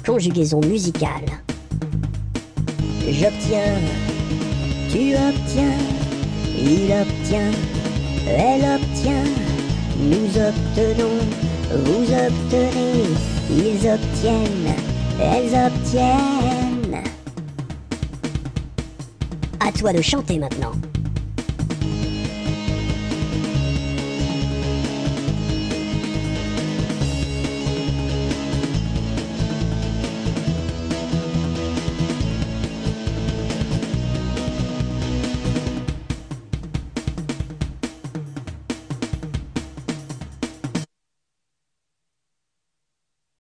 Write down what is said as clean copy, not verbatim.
conjugaison musicale. J'obtiens, tu obtiens, il obtient, elle obtient, nous obtenons, vous obtenez, ils obtiennent, elles obtiennent. À toi de chanter maintenant.